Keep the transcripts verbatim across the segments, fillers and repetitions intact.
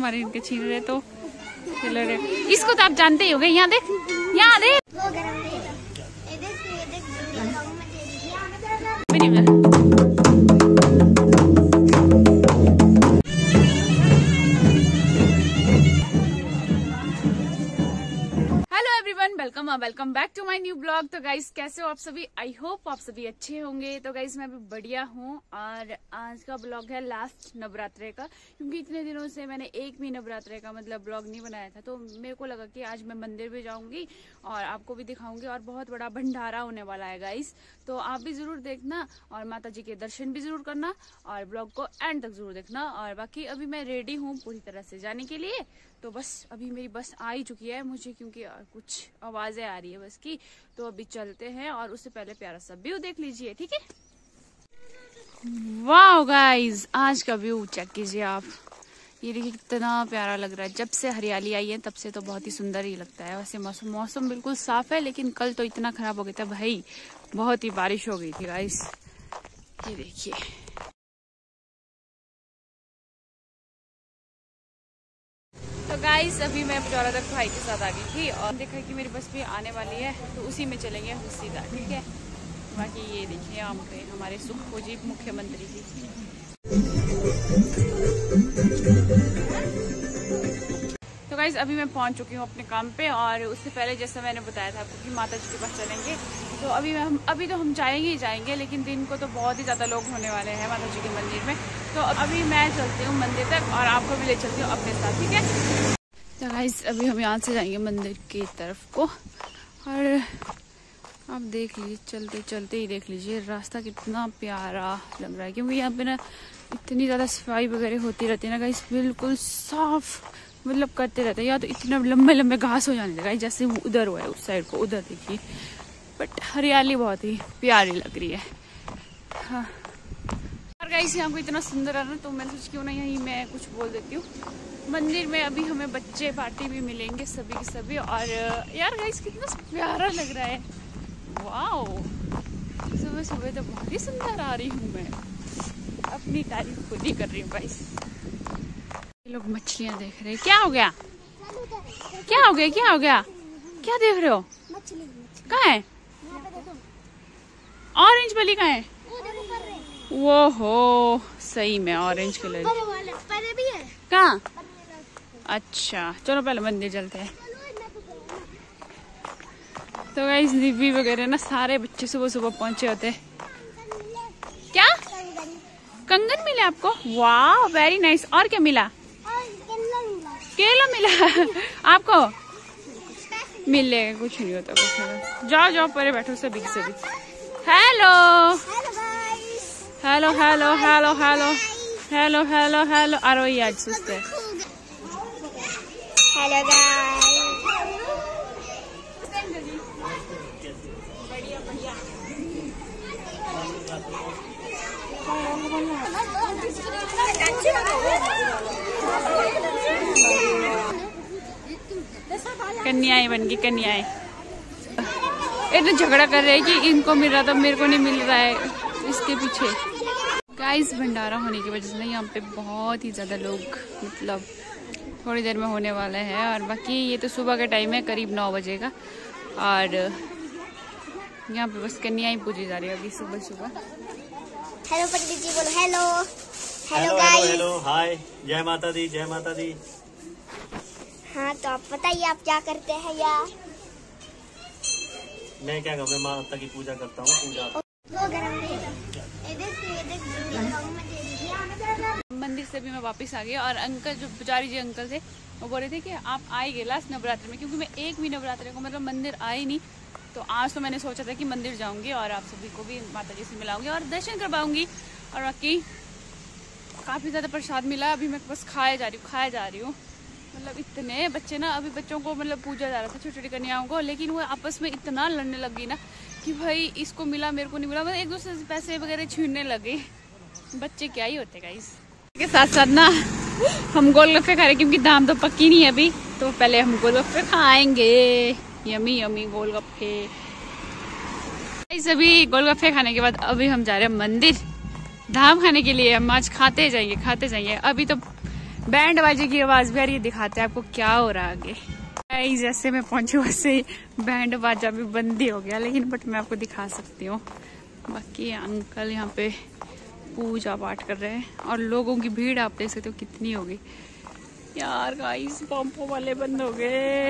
हमारे इनके छीन रहे तो रहे। इसको तो आप जानते ही होंगे। यहाँ देख, यहाँ देख। Welcome welcome back to my new blog. तो गाइस कैसे हो आप सभी? आई होप आप सभी अच्छे होंगे। तो गाइस मैं भी बढ़िया हूँ और आज का ब्लॉग है लास्ट नवरात्रे का, क्योंकि इतने दिनों से मैंने एक भी नवरात्रे का मतलब ब्लॉग नहीं बनाया था। तो मेरे को लगा कि आज मैं मंदिर भी जाऊंगी और आपको भी दिखाऊंगी और बहुत बड़ा भंडारा होने वाला है गाइस। तो आप भी जरूर देखना और माता जी के दर्शन भी जरूर करना और ब्लॉग को एंड तक जरूर देखना। और बाकी अभी मैं रेडी हूँ पूरी तरह से जाने के लिए। तो बस अभी मेरी बस आ ही चुकी है मुझे, क्योंकि कुछ आवाजें आ रही है बस की। तो अभी चलते हैं और उससे पहले प्यारा सा व्यू देख लीजिए, ठीक है? वाओ गाइस, आज का व्यू चेक कीजिए आप। ये देखिए कितना प्यारा लग रहा है। जब से हरियाली आई है तब से तो बहुत ही सुंदर ही लगता है। वैसे मौसम मौसम बिल्कुल साफ है, लेकिन कल तो इतना खराब हो गया था भाई, बहुत ही बारिश हो गई थी गाइस। ये देखिए तो गाइस अभी मैं पिचौरा तक भाई के साथ आ गई थी और देखा कि मेरी बस भी आने वाली है, तो उसी में चलेंगे हम सीधा, ठीक है? बाकी ये देखिए यहाँ पे हमारे सुखो जी मुख्यमंत्री जी। तो गाइस अभी मैं पहुंच चुकी हूँ अपने काम पे और उससे पहले जैसा मैंने बताया था आपको कि माता जी के पास चलेंगे। तो अभी हम अभी तो हम जाएंगे ही जाएंगे, लेकिन दिन को तो बहुत ही ज्यादा लोग होने वाले हैं माता जी के मंदिर में। तो अभी मैं चलती हूँ मंदिर तक और आपको भी ले चलती हूँ अपने साथ, ठीक है? तो गाइस अभी हम यहाँ से जाएंगे मंदिर की तरफ को और आप देख लीजिए, चलते चलते ही देख लीजिए रास्ता कितना प्यारा लग रहा है, क्योंकि यहाँ पे ना इतनी ज्यादा सफाई वगैरह होती रहती है ना गाइस, बिल्कुल साफ मतलब करते रहते हैं। या तो इतना लंबे लंबे घास हो जाने लगा जैसे वो उधर हुआ है उस साइड को, उधर देखिए, बट हरियाली बहुत ही प्यारी लग रही है। हाँ और गाइस यहाँ को इतना सुंदर है ना, तो मैं सोच क्यों ना यहीं मैं कुछ बोल देती हूँ। मंदिर में अभी हमें बच्चे पार्टी भी मिलेंगे सभी के सभी। और यार गाइस कितना प्यारा लग रहा है, वाओ। सुबह सुबह तो बहुत ही सुंदर आ रही हूँ मैं, अपनी तारीफ खुद ही कर रही हूँ गाइस। ये लोग मछलियाँ देख रहे हैं। क्या हो गया, क्या हो गया, क्या हो गया, क्या देख रहे हो? कहाँ है ऑरेंज वाली? कहाँ है वो? हो सही में ऑरेंज कलर कहाँ? अच्छा चलो पहले मंदिर चलते हैं। तो गाइस दिव्य वगैरह ना सारे बच्चे सुबह सुबह पहुंचे होते हैं। क्या कंगन मिला आपको? वाह वेरी नाइस। और क्या मिला? केला मिला आपको? मिलेगा, कुछ नहीं होता, कुछ नहीं। जाओ जाओ परे बैठो सभी के सभी। Hello hello hello hello hello hello hello hello अरे ये आज सुस्त है। हेलो गाइस, कन्याएं बन गई, कन्याएं। इतना झगड़ा कर रहे हैं कि इनको मिल रहा था मेरे को नहीं मिल रहा है, इसके पीछे। गाइस भंडारा होने की वजह से ना यहाँ पे बहुत ही ज्यादा लोग मतलब थोड़ी देर में होने वाला है। और बाकी ये तो सुबह का टाइम है, करीब नौ बजे का। और यहाँ पे बस कन्याएं पूजी जा रही है अभी सुबह सुबह। हेलो पंडित जी बोलो। Hello hello guys, hello hi, जय माता दी, जय माता दी। हाँ तो आप बताइए आप क्या करते हैं यार? मैं क्या करूँ, मैं माता की पूजा करता हूँ। पूजा मंदिर से भी मैं वापस आ गई और अंकल जो पुजारी जी अंकल थे वो बोल रहे थे कि आप आए गए लास्ट नवरात्रि में, क्योंकि मैं एक भी नवरात्रि को मतलब मंदिर आई नहीं। तो आज तो मैंने सोचा था कि मंदिर जाऊंगी और आप सभी को भी माता जी से मिलाऊंगी और दर्शन करवाऊंगी। और बाकी काफ़ी ज़्यादा प्रसाद मिला, अभी मैं बस खाए जा रही हूँ खाए जा रही हूँ मतलब इतने बच्चे ना, अभी बच्चों को मतलब पूजा जा रहा था छोटी छोटी कन्याओं को, लेकिन वो आपस में इतना लड़ने लगी ना कि भाई इसको मिला मेरे को नहीं मिला, मतलब एक दूसरे से पैसे वगैरह छीनने लगे। बच्चे क्या ही होते गाइस। के साथ साथ ना हम गोलगप्पे खा रहे क्योंकि दाम तो पक्की नहीं है अभी, तो पहले हम गोलगप्पे खाएंगे। Yummy yummy golgappe. अभी गोलगप्पे खाने के बाद अभी हम जा रहे हैं मंदिर धाम खाने के लिए। हम आज खाते जाएंगे खाते जाएंगे। अभी तो बैंड बाजे की आवाज भी आ रही है। दिखाते हैं आपको क्या हो रहा है आगे। जैसे मैं पहुंची वैसे बैंड बाजा भी बंद ही हो गया, लेकिन बट मैं आपको दिखा सकती हूँ। बाकी अंकल यहाँ पे पूजा पाठ कर रहे हैं और लोगों की भीड़ आप देख सकते हो कितनी होगी यार। गाइस पंपों वाले बंद हो गए।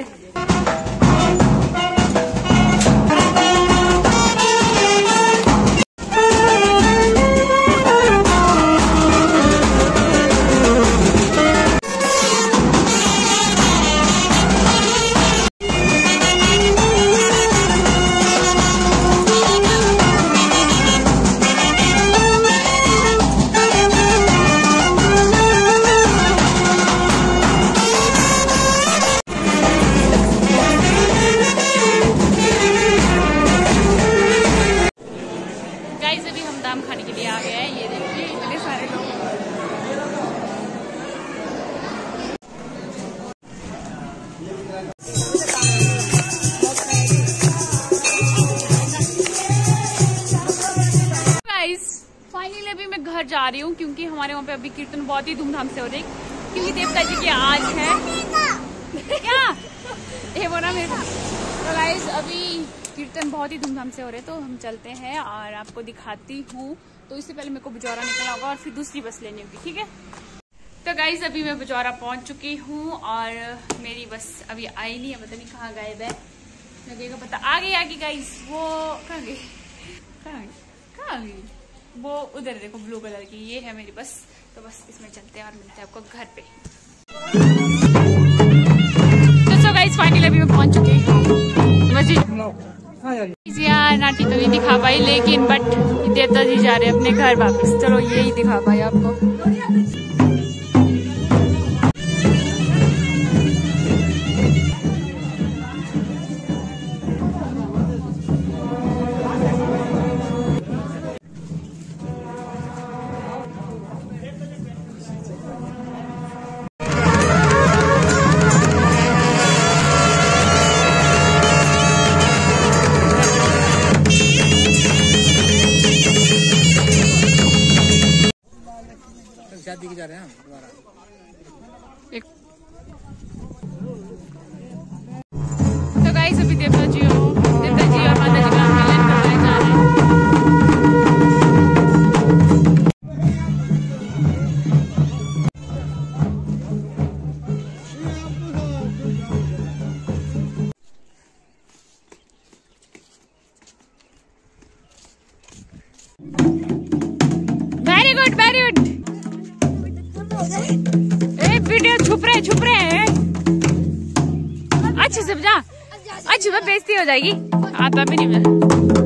खाने के लिए आ गया है। ये देखिए इतने सारे लोग। गाइस फाइनली अभी मैं घर जा रही हूँ क्योंकि हमारे वहाँ पे अभी कीर्तन बहुत ही धूमधाम से हो रही है क्योंकि देवता जी की आज है। क्या ये बोला मेरे को। तो गाइस अभी कीर्तन बहुत ही धूमधाम से हो रहे हैं तो हम चलते हैं और आपको दिखाती हूँ। तो इससे पहले मेरे को बजौरा निकलना होगा और फिर दूसरी बस लेनी होगी, ठीक है। तो गाइस अभी मैं बजौरा पहुँच चुकी हूँ और मेरी बस अभी आई नहीं है, पता नहीं कहाँ गायब है। लगेगा पता आ गई आ गई गाइस। वो कहाँ गई कहाँ गई कहाँ गई वो उधर देखो ब्लू कलर की, ये है मेरी बस। तो बस इसमें चलते हैं और मिलते हैं आपको घर पे। तो सो गाइस फाइनली अभी मैं पहुँच चुकी हूँ। यार नाटी तो नहीं दिखा पाई लेकिन बट देवता जी जा रहे हैं अपने घर वापस। चलो यही दिखा पाई आपको। शादी के जा रहे हैं दोबारा। तो गाइस अभी देवता जी हो देवता जी और माता जी का मिलन करने जा रहे हैं। Very good very good. ए वीडियो छुप रहे छुप रहे हैं। अच्छे से बजा। अच्छी बात बेइज्जती हो जाएगी। आता भी नहीं मैं।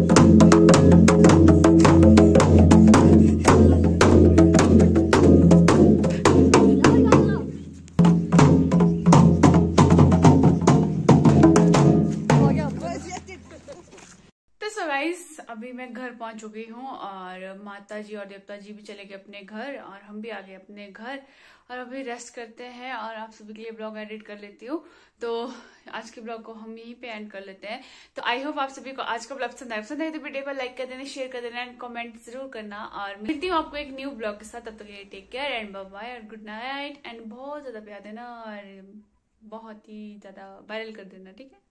तो गाइस अभी मैं घर पहुंच चुकी हूँ और माता जी और देवता जी भी चले गए अपने घर और हम भी आ गए अपने घर और अभी रेस्ट करते हैं और आप सभी के लिए ब्लॉग एडिट कर लेती हूँ। तो आज के ब्लॉग को हम यहीं पे एंड कर लेते हैं। तो आई होप आप सभी को आज का ब्लॉग पसंद आया। पसंद आए तो वीडियो को लाइक कर देना, शेयर कर देना एंड कमेंट जरूर करना और मिलती हूँ आपको एक न्यू ब्लॉग के साथ। तब तक के लिए take care and bye bye और गुड नाइट एंड बहुत ज्यादा प्यार देना और बहुत ही ज्यादा वायरल कर देना, ठीक है।